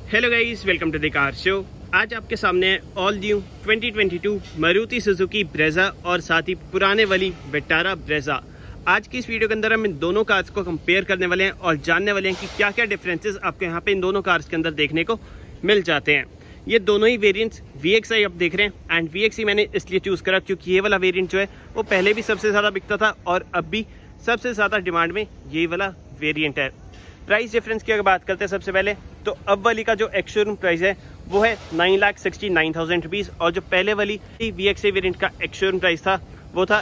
Hello guys, welcome to the car show. आज आपके सामने है all new 2022 Maruti Suzuki Brezza और साथ ही पुराने वाली विटारा ब्रेजा। आज की इस वीडियो के अंदर हम इन दोनों कार्स को कंपेयर करने वाले हैं और जानने वाले हैं कि क्या क्या डिफरेंसेस आपको यहाँ पे इन दोनों कार्स के अंदर देखने को मिल जाते हैं। ये दोनों ही वेरिएंट्स VXi आप देख रहे हैं एंड VXi मैंने इसलिए चूज करा क्योंकि ये वाला वेरिएंट जो है वो पहले भी सबसे ज़्यादा बिकता था और अब भी सबसे ज़्यादा डिमांड में यही वाला वेरिएंट है। प्राइस डिफरेंस की अगर बात करते हैं सबसे पहले तो अब वाली का जो एक्स शोरूम प्राइस है वो है 9,69,000 रुपीज़ और जो पहले वाली VXi वेरिएंट का एक्स शोरूम प्राइस था वो था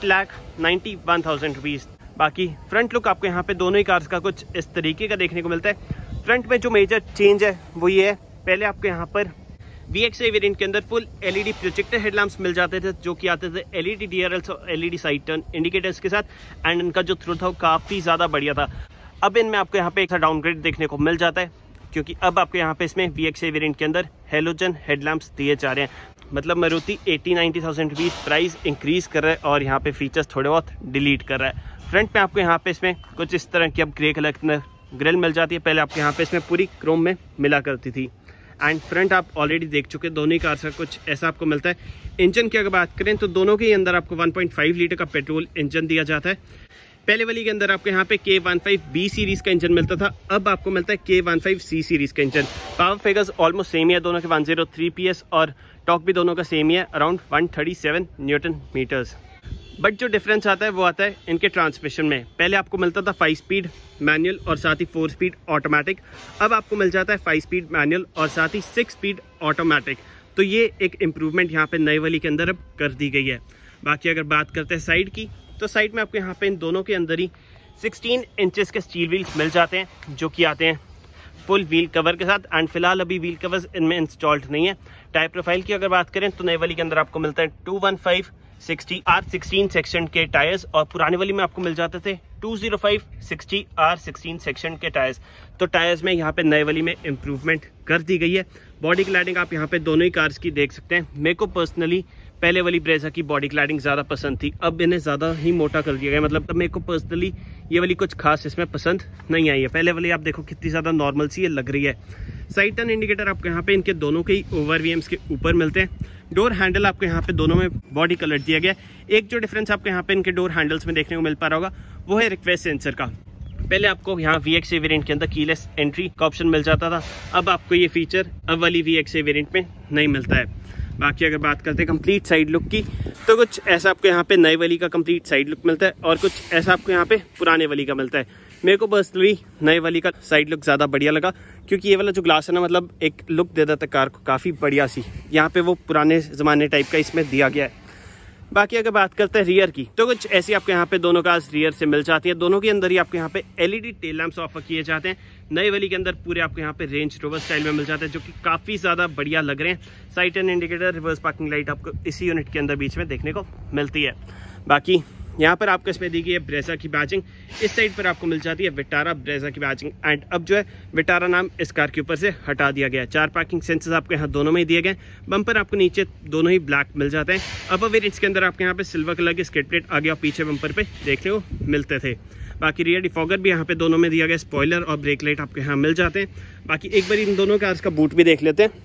8,91,000 रुपीज़। बाकी फ्रंट लुक आपको यहाँ पे दोनों ही कार्स का कुछ इस तरीके का देखने को मिलता है। फ्रंट में जो मेजर चेंज है वो ये है, पहले आपको यहाँ पर VXi वेरिएंट के अंदर फुल LED प्रोजेक्टर हेडलैम्प्स मिल जाते थे जो कि आते थे LED DRLs और LED साइड टर्न इंडिकेटर्स के साथ एंड इनका जो थ्रो था वो काफ़ी ज़्यादा बढ़िया था। अब इनमें आपको यहाँ पे एक डाउनग्रेड देखने को मिल जाता है क्योंकि अब आपको यहाँ पे इसमें VXi वेरिएंट के अंदर हेलोजन हेडलैम्प्स दिए जा रहे हैं। मतलब मारुति 80-90,000 रुपीज़ प्राइस इंक्रीज कर रहा है और यहाँ पे फीचर्स थोड़े बहुत डिलीट कर रहा है। फ्रंट में आपको यहाँ पे इसमें कुछ इस तरह की अब ग्रे कलर ग्रिल मिल जाती है। पहले आपको यहाँ पे इसमें पूरी क्रोम में मिला करती थी एंड फ्रंट आप ऑलरेडी देख चुके, दोनों ही कार्स का कुछ ऐसा आपको मिलता है। इंजन की अगर बात करें तो दोनों के अंदर आपको 1.5 लीटर का पेट्रोल इंजन दिया जाता है। पहले वाली के अंदर आपको यहाँ पे K15B सीरीज का इंजन मिलता था, अब आपको मिलता है K15C सीरीज का engine. Power figures almost same ही है दोनों के 103 PS और टॉर्क भी दोनों का सेम ही है अराउंड 137 न्यूटन मीटर्स। बट जो डिफरेंस आता है वो आता है इनके ट्रांसमिशन में। पहले आपको मिलता था 5 स्पीड मैनुअल और साथ ही 4 स्पीड ऑटोमेटिक, अब आपको मिल जाता है 5 स्पीड मैनुअल और साथ ही 6 स्पीड ऑटोमेटिक। तो ये एक इम्प्रूवमेंट यहाँ पे नई वाली के अंदर अब कर दी गई है। बाकी अगर बात करते हैं साइड की तो साइड में आपको यहाँ पे इन दोनों के अंदर ही 16 इंचेस के स्टील व्हील्स मिल जाते हैं जो कि आते हैं फुल व्हील कवर के साथ एंड फिलहाल अभी व्हील कवर्स इनमें इंस्टॉल्ड नहीं है। टायर प्रोफाइल की अगर बात करें तो नई वाली के अंदर आपको मिलता है 215/60 R16 सेक्शन के टायर्स और पुराने वाली में आपको मिल जाते थे 205/60 R16 सेक्शन के टायर्स। तो टायर्स में यहाँ पे नए वाली में इम्प्रूवमेंट कर दी गई है। बॉडी क्लैडिंग आप यहाँ पे दोनों ही कार्स की देख सकते हैं। मेरे को पर्सनली पहले वाली ब्रेजा की बॉडी क्लैडिंग ज़्यादा पसंद थी, अब इन्हें ज़्यादा ही मोटा कर दिया गया। मतलब मेरे को पर्सनली ये वाली कुछ खास इसमें पसंद नहीं आई है। पहले वाली आप देखो कितनी ज़्यादा नॉर्मल सी ये लग रही है। साइड टर्न इंडिकेटर आपको यहाँ पे इनके दोनों के ही ओवर VMs के ऊपर मिलते हैं। डोर हैंडल आपको यहाँ पे दोनों में बॉडी कलर दिया गया है। एक जो डिफरेंस आपको यहाँ पे इनके डोर हैंडल्स में देखने को मिल पा रहा होगा वो है रिक्वेस्ट सेंसर का। पहले आपको यहाँ VXi वेरिएंट के अंदर कीलेस एंट्री का ऑप्शन मिल जाता था, अब आपको ये फीचर अब वाली VXi वेरिएंट में नहीं मिलता है। बाकी अगर बात करते हैं कंप्लीट साइड लुक की तो कुछ ऐसा आपको यहाँ पे नई वाली का कंप्लीट साइड लुक मिलता है और कुछ ऐसा आपको यहाँ पे पुराने वाली का मिलता है। मेरे को पर्सनली नई वाली का साइड लुक ज़्यादा बढ़िया लगा क्योंकि ये वाला जो ग्लास है ना, मतलब एक लुक दे देता है कार को काफ़ी बढ़िया सी। यहाँ पे वो पुराने ज़माने टाइप का इसमें दिया गया है। बाकी अगर बात करते हैं रियर की तो कुछ ऐसी आपको यहाँ पे दोनों कार्स रियर से मिल जाती है। दोनों के अंदर ही आपको यहाँ पे LED टेल लैंप्स ऑफर किए जाते हैं। नई वाली के अंदर पूरे आपको यहाँ पे रेंज रोवर स्टाइल में मिल जाते हैं जो कि काफ़ी ज़्यादा बढ़िया लग रहे हैं। Side turn indicator, reverse parking light आपको इसी यूनिट के अंदर बीच में देखने को मिलती है। बाकी यहाँ पर आपको इसमें दी गई है ब्रेजा की बैजिंग, इस साइड पर आपको मिल जाती है विटारा ब्रेजा की बैजिंग एंड अब जो है विटारा नाम इस कार के ऊपर से हटा दिया गया है। 4 पार्किंग सेंसर्स आपको यहाँ दोनों में ही दिए गए। बम्पर आपको नीचे दोनों ही ब्लैक मिल जाते हैं। अपर वेरिएंट्स के अंदर आपको यहाँ पे सिल्वर कलर की स्किड प्लेट आगे और पीछे बम्पर पे देखने को मिलते थे। बाकी रियर डिफॉगर भी यहाँ पे दोनों में दिया गया। स्पॉइलर और ब्रेक लाइट आपको यहाँ मिल जाते हैं। बाकी एक बार इन दोनों कार्स का बूट भी देख लेते हैं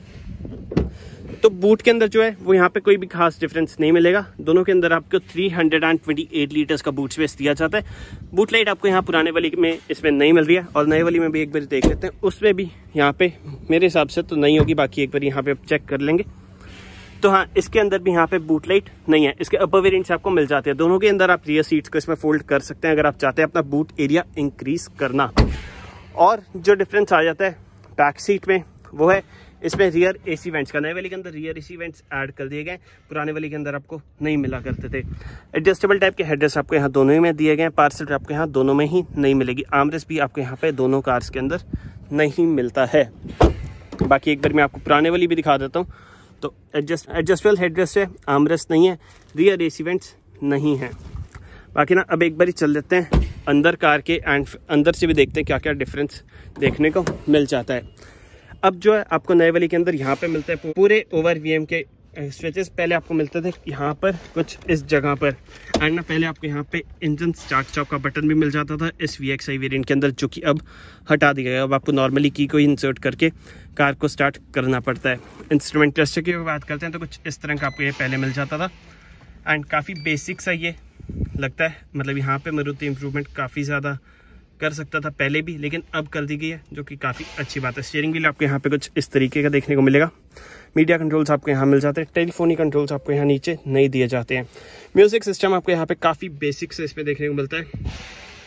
तो बूट के अंदर जो है वो यहाँ पे कोई भी खास डिफरेंस नहीं मिलेगा। दोनों के अंदर आपको 328 लीटर्स का बूट स्पेस दिया जाता है। बूट लाइट आपको यहाँ पुराने वाली में इसमें नहीं मिल रही है और नए वाली में भी एक बार देख लेते हैं, उसमें भी यहाँ पे मेरे हिसाब से तो नहीं होगी। बाकी एक बार यहाँ पे आप चेक कर लेंगे तो हाँ, इसके अंदर भी यहाँ पे बूट लाइट नहीं है। इसके अपर वेरिएंट्स आपको मिल जाते हैं। दोनों के अंदर आप रियर सीट्स को इसमें फोल्ड कर सकते हैं अगर आप चाहते हैं अपना बूट एरिया इंक्रीज करना। और जो डिफरेंस आ जाता है बैक सीट में वो है इसमें रियर AC वेंट्स का। नए वाली के अंदर रियर AC वेंट्स ऐड कर दिए गए, पुराने वाली के अंदर आपको नहीं मिला करते थे। एडजस्टेबल टाइप के हेडरेस्ट आपको यहाँ दोनों ही में दिए गए। पार्सल आपको यहाँ दोनों में ही नहीं मिलेगी। आर्मरेस्ट भी आपको यहाँ पे दोनों कार्स के अंदर नहीं मिलता है। बाकी एक बार मैं आपको पुराने वाली भी दिखा देता हूँ तो एडजस्टेबल हेडरेस्ट है, आर्मरेस्ट नहीं है, रियर AC वेंट्स नहीं है। बाकी ना अब एक बार ही चल देते हैं अंदर कार के एंड अंदर से भी देखते हैं क्या क्या डिफरेंस देखने को मिल जाता है। अब जो है आपको नए वाली के अंदर यहाँ पे मिलते हैं पूरे ओवर VM के स्विचेस पहले आपको मिलते थे यहाँ पर कुछ इस जगह पर, एंड ना पहले आपको यहाँ पे इंजन स्टार्ट स्टॉप का बटन भी मिल जाता था इस VXI वेरिएंट के अंदर, जो कि अब हटा दिया गया। अब आपको नॉर्मली की को इंसर्ट करके कार को स्टार्ट करना पड़ता है। इंस्ट्रूमेंट क्लस्टर की बात करते हैं तो कुछ इस तरह का आपको ये पहले मिल जाता था, एंड काफ़ी बेसिक सा ये लगता है। मतलब यहाँ पे मारुति इम्प्रूवमेंट काफ़ी ज़्यादा कर सकता था पहले भी, लेकिन अब कर दी गई है, जो कि काफ़ी अच्छी बात है। स्टीयरिंग व्हील आपको यहाँ पे कुछ इस तरीके का देखने को मिलेगा। मीडिया कंट्रोल्स आपको यहाँ मिल जाते हैं। टेलीफोनी कंट्रोल्स आपको यहाँ नीचे नहीं दिए जाते हैं। म्यूजिक सिस्टम आपको यहाँ पे काफ़ी बेसिक से इसमें देखने को मिलता है।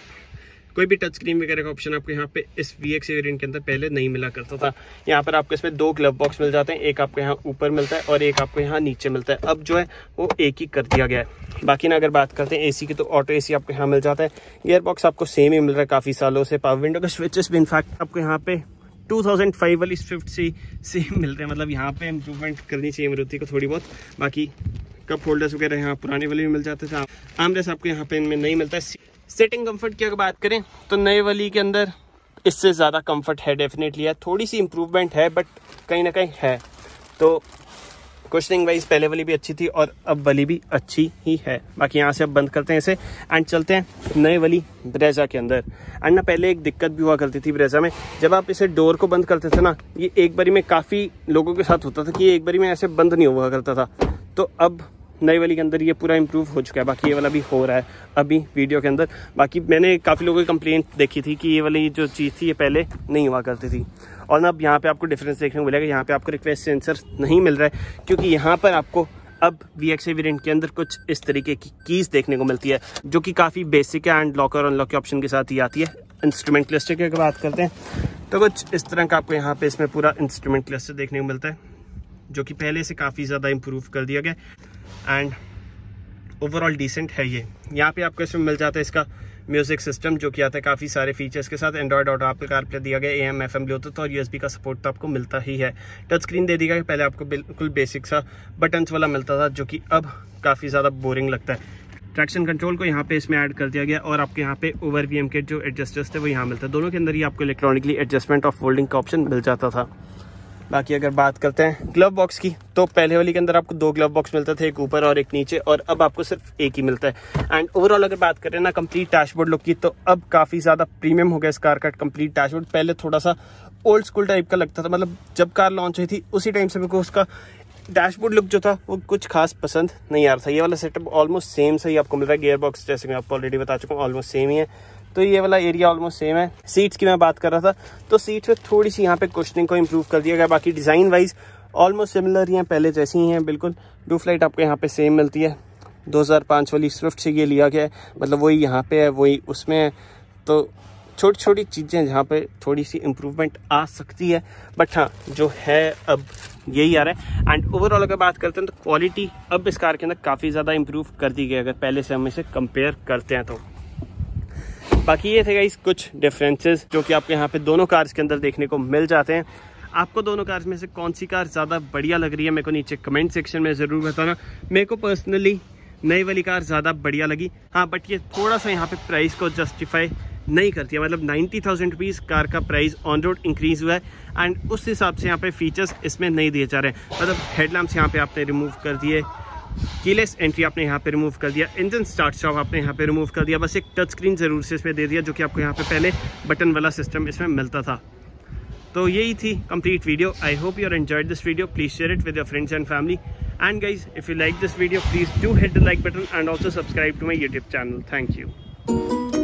कोई भी टच स्क्रीन वगैरह का ऑप्शन आपको यहाँ पे इस VXI वेरिएंट के अंदर पहले नहीं मिला करता था। यहाँ पर आपको इसमें 2 ग्लव बॉक्स मिल जाते हैं, एक आपको यहाँ ऊपर मिलता है और एक आपको यहाँ नीचे मिलता है। अब जो है वो एक ही कर दिया गया है। बाकी ना अगर बात करते हैं AC की, तो ऑटो AC आपको यहाँ मिल जाता है। गियर बॉक्स आपको सेम ही मिल रहा है काफ़ी सालों से। पावर विंडो के स्विचेस भी इनफैक्ट आपको यहाँ पे 2005 वाली स्विफ्ट से सेम मिल रहे हैं। मतलब यहाँ पे इम्प्रूवमेंट करनी चाहिए मारुति को थोड़ी बहुत। बाकी कप होल्डर्स वगैरह यहाँ पुराने वाले भी मिल जाते थे। आर्मरेस्ट आपको यहाँ पे इनमें नहीं मिलता है। सेटिंग कंफर्ट की अगर बात करें तो नए वाली के अंदर इससे ज़्यादा कंफर्ट है, डेफिनेटली है। थोड़ी सी इम्प्रूवमेंट है, बट कहीं ना कहीं है। तो कुशनिंग वाइज पहले वाली भी अच्छी थी और अब वाली भी अच्छी ही है। बाकी यहाँ से अब बंद करते हैं इसे एंड चलते हैं नए वाली ब्रेजा के अंदर। एंड ना पहले एक दिक्कत भी हुआ करती थी ब्रेजा में, जब आप इसे डोर को बंद करते थे ना, ये एक बारी में काफ़ी लोगों के साथ होता था कि ये एक बारी में ऐसे बंद नहीं हुआ करता था। तो अब नई वाली के अंदर ये पूरा इंप्रूव हो चुका है। बाकी ये वाला भी हो रहा है अभी वीडियो के अंदर। बाकी मैंने काफ़ी लोगों की कंप्लेंट देखी थी कि ये वाली जो चीज़ थी ये पहले नहीं हुआ करती थी। और ना अब यहाँ पे आपको डिफरेंस देखने को मिलेगा। यहाँ पे आपको रिक्वेस्ट सेंसर नहीं मिल रहा है, क्योंकि यहाँ पर आपको अब VXI वेरिएंट के अंदर कुछ इस तरीके की कीज़ देखने को मिलती है, जो कि काफ़ी बेसिक है एंड लॉक और अनलॉक के ऑप्शन के साथ ही आती है। इंस्ट्रूमेंट क्लस्टर की अगर बात करते हैं तो कुछ इस तरह का आपको यहाँ पे इसमें पूरा इंस्ट्रूमेंट क्लस्टर देखने को मिलता है, जो कि पहले से काफ़ी ज़्यादा इम्प्रूव कर दिया गया एंड ओवरऑल डिसेंट है ये। यहाँ पे आपको इसमें मिल जाता है इसका म्यूजिक सिस्टम, जो कि आता है काफ़ी सारे फीचर्स के साथ। एंड्रॉयड ऑटो, एप्पल कारप्ले दिया गया, AM FM ब्लूटूथ और USB का सपोर्ट तो आपको मिलता ही है। टच स्क्रीन दे दी गई, पहले आपको बिल्कुल बेसिक सा बटन्स वाला मिलता था, जो कि अब काफ़ी ज़्यादा बोरिंग लगता है। ट्रैक्शन कंट्रोल को यहाँ पे इसमें ऐड कर दिया गया और आपके यहाँ पे ओवर VM के जो एडजस्टर्स थे वो यहाँ मिलता है। दोनों के अंदर ही आपको इलेक्ट्रॉनिकली एडजस्टमेंट ऑफ फोल्डिंग का ऑप्शन मिल जाता था। बाकी अगर बात करते हैं ग्लव बॉक्स की, तो पहले वाली के अंदर आपको 2 ग्लव बॉक्स मिलते थे, एक ऊपर और एक नीचे, और अब आपको सिर्फ एक ही मिलता है। एंड ओवरऑल अगर बात करें ना कंप्लीट डैशबोर्ड लुक की, तो अब काफ़ी ज़्यादा प्रीमियम हो गया इस कार का कंप्लीट डैशबोर्ड। पहले थोड़ा सा ओल्ड स्कूल टाइप का लगता था, मतलब जब कार लॉन्च हुई थी उसी टाइम से मेरे को उसका डैशबोर्ड लुक जो था वो कुछ खास पसंद नहीं आ रहा था। ये वाला सेटअप ऑलमोस्ट सेम से ही आपको मिल रहा है। गियर बॉक्स जैसे मैं आपको ऑलरेडी बता चुका हूँ ऑलमोस्ट सेम ही है, तो ये वाला एरिया ऑलमोस्ट सेम है। सीट्स की मैं बात कर रहा था, तो सीट्स में थोड़ी सी यहाँ पे कुशनिंग को इम्प्रूव कर दिया गया। बाकी डिज़ाइन वाइज ऑलमोस्ट सिमिलर ही हैं, पहले जैसी ही हैं बिल्कुल। रूफ लाइट आपको यहाँ पे सेम मिलती है, 2005 वाली स्विफ्ट से ये लिया गया है, मतलब वही यहाँ पे है वही उसमें है। तो छोटी छोटी चीज़ें जहाँ पे थोड़ी सी इम्प्रूवमेंट आ सकती है, बट हाँ जो है अब यही आ रहा है। एंड ओवरऑल अगर बात करते हैं तो क्वालिटी अब इस कार के अंदर काफ़ी ज़्यादा इम्प्रूव कर दी गई अगर पहले से हम इसे कंपेयर करते हैं तो। बाकी ये थे गाइस कुछ डिफरेंसेस जो कि आपको यहाँ पे दोनों कार्स के अंदर देखने को मिल जाते हैं। आपको दोनों कार्स में से कौन सी कार ज़्यादा बढ़िया लग रही है मेरे को नीचे कमेंट सेक्शन में ज़रूर बताना। मेरे को पर्सनली नई वाली कार ज़्यादा बढ़िया लगी, हाँ बट ये थोड़ा सा यहाँ पे प्राइस को जस्टिफाई नहीं करती है। मतलब 90,000 रुपीज़ कार का प्राइस ऑन रोड इंक्रीज़ हुआ है एंड उस हिसाब से यहाँ पे फीचर्स इसमें नहीं दिए जा रहे हैं। मतलब हेडलैम्प्स यहाँ पे आपने रिमूव कर दिए, कीलेस एंट्री आपने यहाँ पे रिमूव कर दिया, इंजन स्टार्ट स्टॉप आपने यहाँ पे रिमूव कर दिया, बस एक टच स्क्रीन ज़रूर से इसमें दे दिया जो कि आपको यहाँ पे पहले बटन वाला सिस्टम इसमें मिलता था। तो यही थी complete video. I hope you are enjoyed this video. Please share it with your friends and family, and guys if you like this video please do hit the like button and also subscribe to my YouTube channel. Thank you.